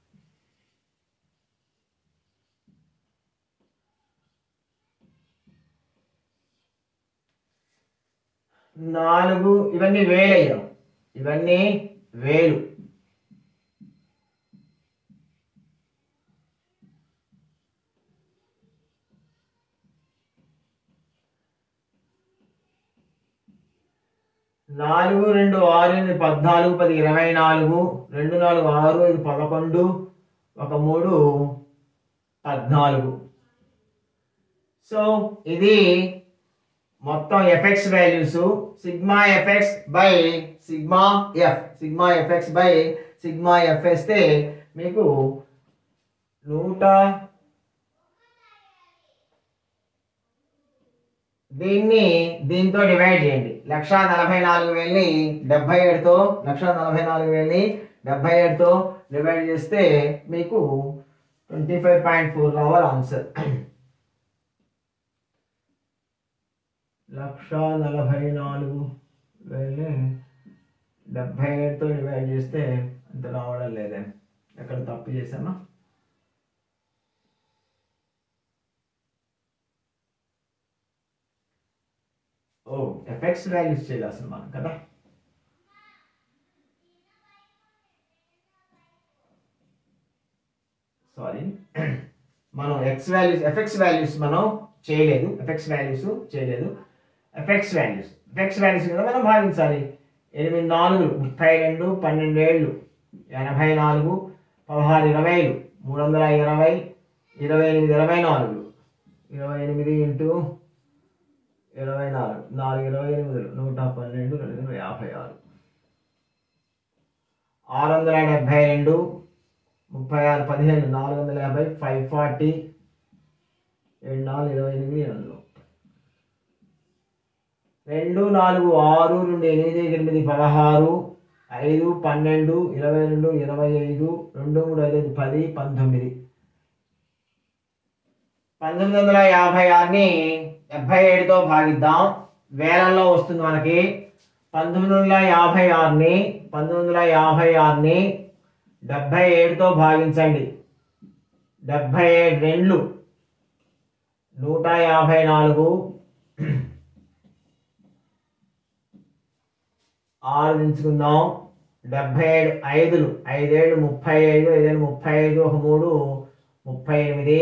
నాలుగు ఇవన్నీ వేలు అయ్యాం. ఇవన్నీ వేలు. నాలుగు రెండు ఆరు ఎనిమిది పద్నాలుగు పది ఇరవై నాలుగు, రెండు నాలుగు ఆరు ఐదు పదకొండు, ఒక మూడు పద్నాలుగు. సో ఇది మొత్తం F X values. Sigma F X by sigma F, sigma F X by sigma F వేస్తే మీకు నూట దీన్ని దీంతో డివైడ్ చేయండి. లక్ష నలభై నాలుగు వేలని డెబ్బై ఏడుతో లక్ష నలభై నాలుగు వేలని డెబ్బై ఏడుతో డివైడ్ చేస్తే మీకు ట్వంటీ ఫైవ్ పాయింట్ ఫోర్ రావాలి ఆన్సర్. లక్ష నలభై నాలుగు వేలని డెబ్బై ఏడుతో డివైడ్ చేస్తే అంత రావడం లేదే, ఎక్కడ తప్పు చేసామా? ఓ ఎఫెక్ట్స్ వాల్యూస్ చేయాల్సింది మనం కదా. సారీ. సారీ మనం ఎక్స్ వాల్యూస్ ఎఫెక్స్ వాల్యూస్ మనం చేయలేదు ఎఫెక్స్ వాల్యూస్ చేయలేదు ఎఫెక్స్ వాల్యూస్ ఎఫెక్స్ వాల్యూస్ కదా మనం భావించాలి. ఎనిమిది నాలుగు ముప్పై రెండు పన్నెండు ఏళ్ళు ఎనభై నాలుగు పదహారు ఇరవైలు మూడు వందల ఇరవై ఇరవై ఎనిమిది ఇరవై నాలుగు ఇరవై ఎనిమిది ఇంటూ ఇరవై నాలుగు నాలుగు ఇరవై ఎనిమిది నూట పన్నెండు రెండు వందల యాభై ఆరు ఆరు వందల డెబ్బై రెండు ముప్పై ఆరు పదిహేను నాలుగు వందల యాభై ఫైవ్ ఫార్టీ ఏడు నాలుగు ఇరవై ఎనిమిది రెండు రెండు నాలుగు ఆరు రెండు ఎనిమిది ఎనిమిది పదహారు ఐదు పన్నెండు ఇరవై రెండు ఇరవై ఐదు రెండు మూడు ఐదు ఐదు పది పంతొమ్మిది పంతొమ్మిది వందల యాభై ఆరుని డెబ్బై ఏడుతో భాగిద్దాం. వేలల్లో వస్తుంది మనకి. పంతొమ్మిది వందల యాభై ఆరుని పంతొమ్మిది వందల యాభై ఆరుని డెబ్బై ఏడుతో భాగించండి. డెబ్బై ఏడు రెండు నూట యాభై నాలుగు ఆరు దించుకుందాం. డెబ్బై ఏడు ఐదులు ఐదేళ్ళు ముప్పై ఐదు ఐదేళ్ళు ముప్పై ఐదు ఒక మూడు ముప్పై ఎనిమిది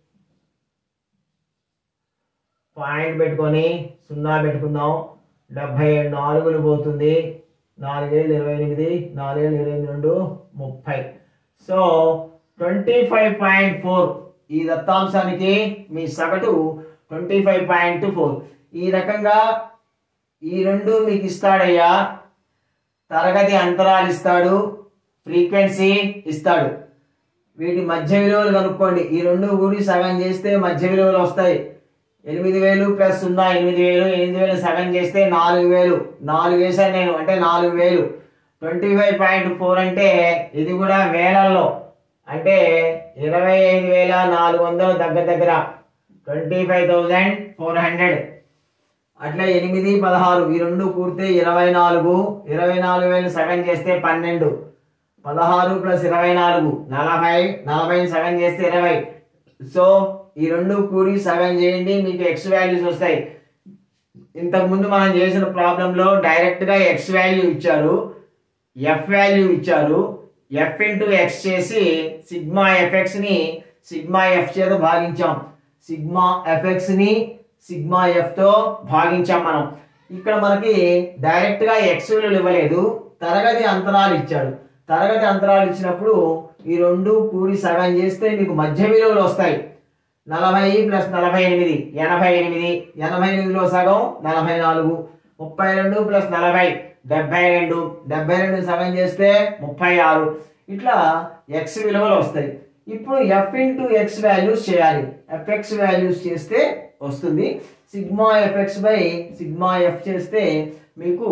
పాయింట్ పెట్టుకొని సున్నా పెట్టుకుందాం. డెబ్బై ఏడు నాలుగులు పోతుంది. నాలుగేళ్ళు ఇరవై ఎనిమిది నాలుగేళ్ళు ఇరవై రెండు ముప్పై. So twenty five point four ఈ దత్తాంశానికి మీ సగటు ట్వంటీ ఫైవ్ పాయింట్ ఫోర్. ఈ రకంగా ఈ రెండు మీకు ఇస్తాడయ్యా. తరగతి అంతరాలు ఇస్తాడు, ఫ్రీక్వెన్సీ ఇస్తాడు. వీటి మధ్య విలువలు కనుక్కోండి. ఈ రెండు కూడి సగం చేస్తే మధ్య విలువలు వస్తాయి. ఎనిమిది వేలు ప్లస్ సున్నా ఎనిమిది వేలు ఎనిమిది వేలు సగం చేస్తే నాలుగు వేలు నాలుగు వేసాను నేను అంటే నాలుగు వేలు. ట్వంటీ ఫైవ్ పాయింట్ ఫోర్ అంటే ఇది కూడా వేలల్లో అంటే ఇరవై ఐదు వేల నాలుగు వందలు దగ్గర దగ్గర twenty five thousand four hundred. అట్లా ఎనిమిది పదహారు ఈ రెండు కూడితే ఇరవై నాలుగు ఇరవై నాలుగు వేలు సగం చేస్తే పన్నెండు. పదహారు ప్లస్ ఇరవై నాలుగు నలభై నలభై సగం చేస్తే ఇరవై. సో ఈ రెండు కూడి సగం చేయండి, మీకు ఎక్స్ వాల్యూస్ వస్తాయి. ఇంతకుముందు మనం చేసిన ప్రాబ్లంలో డైరెక్ట్గా ఎక్స్ వాల్యూ ఇచ్చారు, ఎఫ్ వాల్యూ ఇచ్చారు. ఎఫ్ ఇంటూ ఎక్స్ చేసి సిగ్మా ఎఫ్ఎక్స్ని సిగ్మా ఎఫ్ చేత భాగించాం. సిగ్మా ఎఫ్ఎక్స్ని సిగ్మా ఎఫ్తో భాగించాం మనం. ఇక్కడ మనకి డైరెక్ట్గా ఎక్స్ విలువలు ఇవ్వలేదు, తరగతి అంతరాలు ఇచ్చాడు. తరగతి అంతరాలు ఇచ్చినప్పుడు ఈ రెండు కూడి సగం చేస్తే మీకు మధ్య విలువలు వస్తాయి. నలభై ప్లస్ నలభై ఎనిమిది ఎనభై ఎనిమిది ఎనభై ఎనిమిదిలో సగం నలభై నాలుగు. ముప్పై రెండు ప్లస్ నలభై డెబ్బై రెండు డెబ్బై రెండు సగం చేస్తే ముప్పై ఆరు. ఇట్లా ఎక్స్ విలువలు వస్తాయి. ఇప్పుడు ఎఫ్ ఇంటూ ఎక్స్ వాల్యూస్ చేయాలి. ఎఫ్ఎక్స్ వాల్యూస్ చేస్తే వస్తుంది. Sigma FX by sigma f చేస్తే మీకు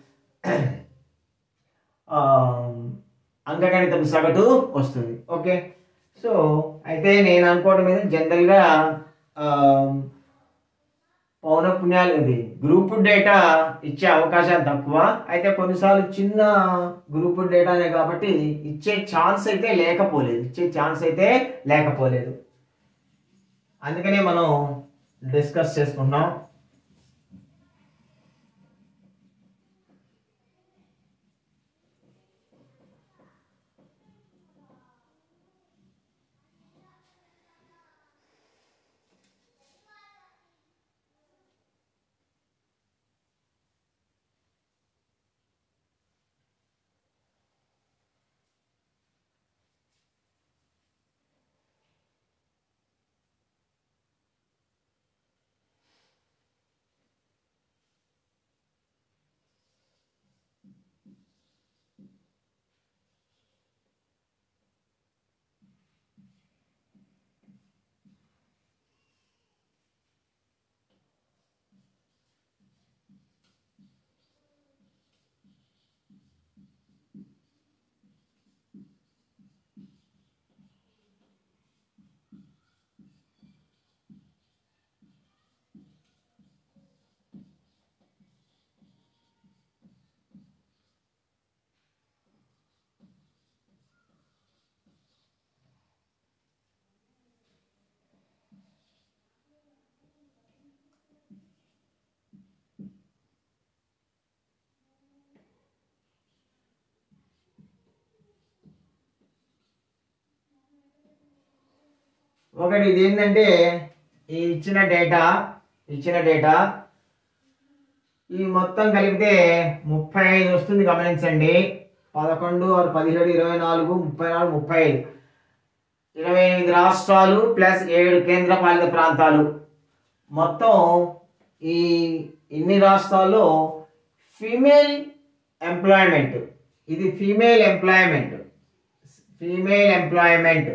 అంకగణితం సగటు వస్తుంది. ఓకే. సో అయితే నేను అనుకోవడం మీద జనరల్గా పౌనఃపున్యాలు ఇది గ్రూప్ డేటా ఇచ్చే అవకాశాలు తక్కువ. అయితే కొన్నిసార్లు చిన్న గ్రూప్ డేటానే కాబట్టి ఇచ్చే ఛాన్స్ అయితే లేకపోలేదు ఇచ్చే ఛాన్స్ అయితే లేకపోలేదు అందుకనే మనం డిస్కస్ చేసుకున్నాం. ఒకటి ఇది ఏంటంటే ఈ ఇచ్చిన డేటా ఇచ్చిన డేటా ఈ మొత్తం కలిపితే ముప్పై ఐదు వస్తుంది. గమనించండి, పదకొండు ఆరు పదిహేడు ఇరవై నాలుగు ముప్పై నాలుగు ముప్పై ఐదు ఇరవై ఎనిమిది రాష్ట్రాలు ప్లస్ ఏడు కేంద్ర పాలిత ప్రాంతాలు. మొత్తం ఈ ఇన్ని రాష్ట్రాల్లో ఫీమేల్ ఎంప్లాయ్మెంట్, ఇది female employment female employment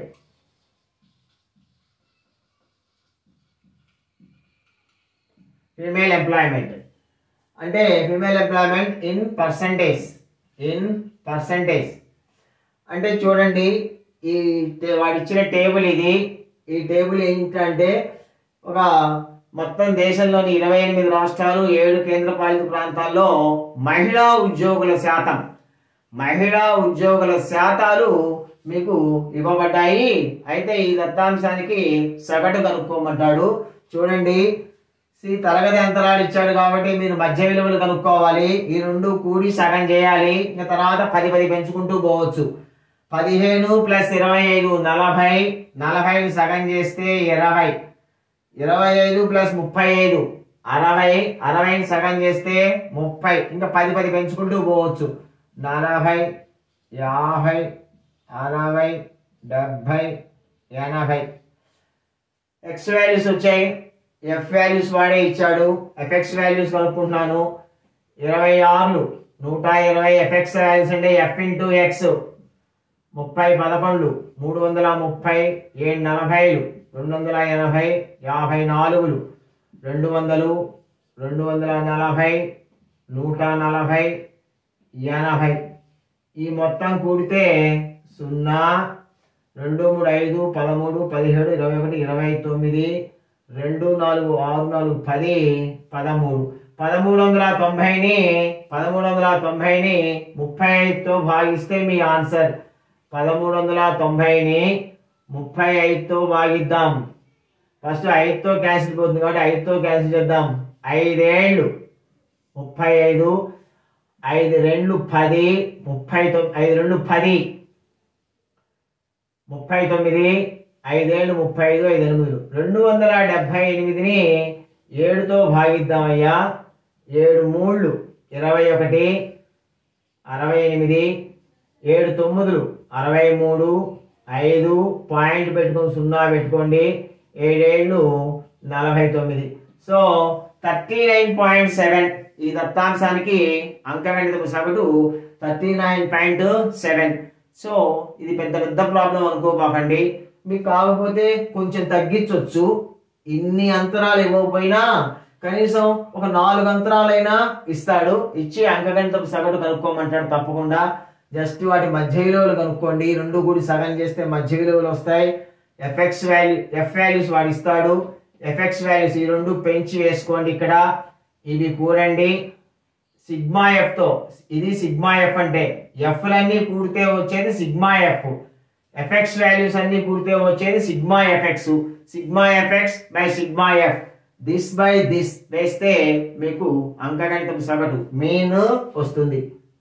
female employment అంటే female employment in percentage in percentage అంటే చూడండి, ఈ వాడు ఇచ్చిన టేబుల్ ఇది. ఈ టేబుల్ ఏంటంటే ఒక మొత్తం దేశంలోని ఇరవై ఎనిమిది రాష్ట్రాలు ఏడు కేంద్ర పాలిత ప్రాంతాల్లో మహిళా ఉద్యోగుల శాతం మహిళా ఉద్యోగుల శాతాలు మీకు ఇవ్వబడ్డాయి. అయితే ఈ దత్తాంశానికి సగటు కనుక్కోమంటాడు. చూడండి, సి తరగతి అంతరాలు ఇచ్చాడు కాబట్టి మీరు మధ్య విలువలు కనుక్కోవాలి. ఈ రెండు కూడి సగం చేయాలి. ఇంకా తర్వాత పది పది పెంచుకుంటూ పోవచ్చు. పదిహేను ప్లస్ ఇరవై ఐదు నలభై, నలభై సగం చేస్తే ఇరవై, ఇరవై ఐదు ప్లస్ ముప్పై ఐదు అరవై, అరవై సగం చేస్తే ముప్పై, ఇంకా పది పది పెంచుకుంటూ పోవచ్చు. నలభై, యాభై, అరవై, డెబ్బై, ఎనభై. ఎక్స్ వాల్యూస్ వచ్చాయి. ఎఫ్ వాల్యూస్ వాడే ఇచ్చాడు. ఎఫ్ఎక్స్ వాల్యూస్ కనుక్కుంటున్నాను. ఇరవై ఆరు నూట ఇరవై ఎఫ్ఎక్స్ వాల్యూస్ అంటే ఎఫ్ ఇంటూ ఎక్స్ ముప్పై పదకొండు మూడు వందల ముప్పై ఏడు నలభైలు రెండు వందల ఎనభై యాభై నాలుగులు రెండు వందలు రెండు వందల నలభై నూట నలభై ఎనభై. ఈ మొత్తం కూడితే సున్నా రెండు మూడు ఐదు పదమూడు పదిహేడు ఇరవై ఒకటి ఇరవై తొమ్మిది రెండు నాలుగు ఆరు నాలుగు పది పదమూడు పదమూడు వందల తొంభైని పదమూడు వందల తొంభైని ముప్పై ఐదుతో భాగిస్తే మీ ఆన్సర్. పదమూడు వందల తొంభైని ముప్పై ఐదుతో భాగిద్దాం. ఫస్ట్ ఐదుతో క్యాన్సిల్ పోతుంది కాబట్టి ఐదుతో క్యాన్సిల్ చేద్దాం. ఐదేళ్ళు ముప్పై ఐదు, ఐదు రెండు పది, ముప్పై తొమ్మిది ఐదు రెండు పది, ముప్పై తొమ్మిది, ఐదేళ్ళు ముప్పై ఐదు, ఐదు ఎనిమిది రెండు వందల డెబ్బై ఎనిమిదిని ఏడుతో భాగిద్దామయ్యా. ఏడు మూళ్ళు ఇరవై ఒకటి, అరవై ఎనిమిది, ఏడు తొమ్మిదిలు అరవై మూడు, ఐదు పాయింట్ పెట్టుకొని సున్నా పెట్టుకోండి, ఏడేళ్ళు నలభై తొమ్మిది. So thirty nine point seven ఈ దత్తాంశానికి అంకగణితపు సగటు thirty nine point seven. So ఇది పెద్ద పెద్ద ప్రాబ్లం అనుకోబాకండి. మీకు కాకపోతే కొంచెం తగ్గించవచ్చు. ఇన్ని అంతరాలు ఇవ్వకపోయినా కనీసం ఒక నాలుగు అంతరాలైనా ఇస్తాడు. ఇచ్చి అంకగణితపు సగటు కనుక్కోమంటాడు. తప్పకుండా జస్ట్ వాటి మధ్య విలువలు కనుక్కోండి. రెండు కూడి సగం చేస్తే మధ్య విలువలు వస్తాయి. ఎఫ్ఎక్స్ వాల్యూ ఎఫ్ వాల్యూస్ వాడు ఇస్తాడు. ఎఫ్ఎక్స్ వాల్యూస్ ఈ రెండు పెంచి వేసుకోండి. ఇక్కడ ఇవి కూడండి సిగ్మా ఎఫ్ తో. ఇది సిగ్మా ఎఫ్ అంటే ఎఫ్లన్నీ కూడితే వచ్చేది సిగ్మా ఎఫ్. ఎఫ్ఎక్స్ వాల్యూస్ అన్ని కూడితే వచ్చేది sigma FX. Sigma FX by sigma f, this by this వేస్తే మీకు అంకగణితపు సగటు మీన్ వస్తుంది.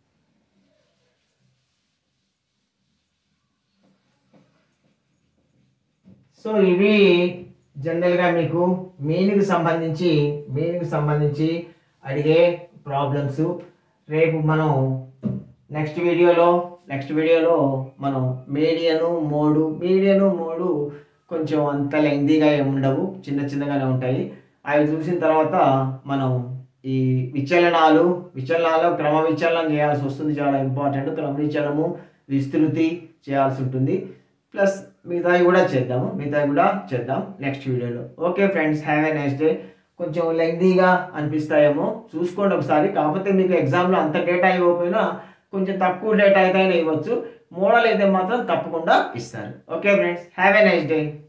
సో ఇవి జనరల్గా మీకు మీన్కి సంబంధించి మీన్కి సంబంధించి అడిగే ప్రాబ్లమ్స్. రేపు మనం నెక్స్ట్ వీడియోలో నెక్స్ట్ వీడియోలో మనం మీడియను మోడు మీడియను మోడు కొంచెం అంత లెంగ్తీగా ఏమి ఉండవు, చిన్న చిన్నగానే ఉంటాయి. అవి చూసిన తర్వాత మనం ఈ విచలనాలు విచలనాలు క్రమ విచలనం చేయాల్సి వస్తుంది. చాలా ఇంపార్టెంట్. క్రమ విచలనము విస్తృతి చేయాల్సి ఉంటుంది. ప్లస్ మిగతావి కూడా చేద్దాము మిగతావి కూడా చేద్దాం నెక్స్ట్ వీడియోలో. Okay friends, have a nice day. కొంచెం లెంగ్తీగా అనిపిస్తాయేమో, చూసుకోండి ఒకసారి. కాకపోతే మీకు ఎగ్జామ్లో అంత డేటా ఇవ్వకపోయినా కొంచెం తక్కువ డేటా అయితే ఇవ్వచ్చు. మోడల్ అయితే మాత్రం తప్పకుండా ఇస్తారు. Okay friends, have a nice day.